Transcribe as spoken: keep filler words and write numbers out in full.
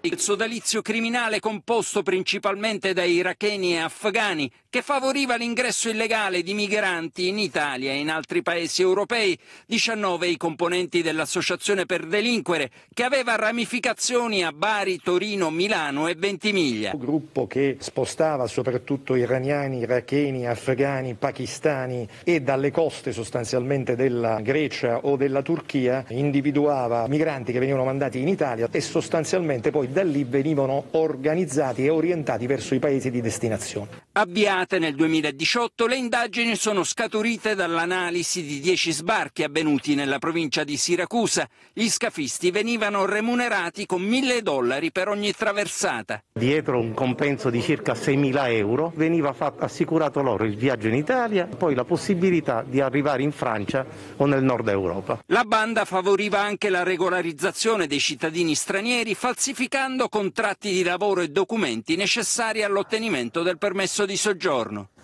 il sodalizio criminale composto principalmente da iracheni e afghani che favoriva l'ingresso illegale di migranti in Italia e in altri paesi europei. diciannove i componenti dell'associazione per delinquere che aveva ramificazioni a Bari, Torino, Milano e Ventimiglia. Un gruppo che spostava soprattutto iraniani, iracheni, afghani, pakistani e dalle coste sostanzialmente della Grecia o della Turchia individuava migranti che venivano mandati in Italia e sostanzialmente poi da lì venivano organizzati e orientati verso i paesi di destinazione. Avviate nel duemiladiciotto, le indagini sono scaturite dall'analisi di dieci sbarchi avvenuti nella provincia di Siracusa. Gli scafisti venivano remunerati con mille dollari per ogni traversata. Dietro un compenso di circa seimila euro veniva fatto, assicurato loro il viaggio in Italia e poi la possibilità di arrivare in Francia o nel nord Europa. La banda favoriva anche la regolarizzazione dei cittadini stranieri falsificando contratti di lavoro e documenti necessari all'ottenimento del permesso di soggiorno.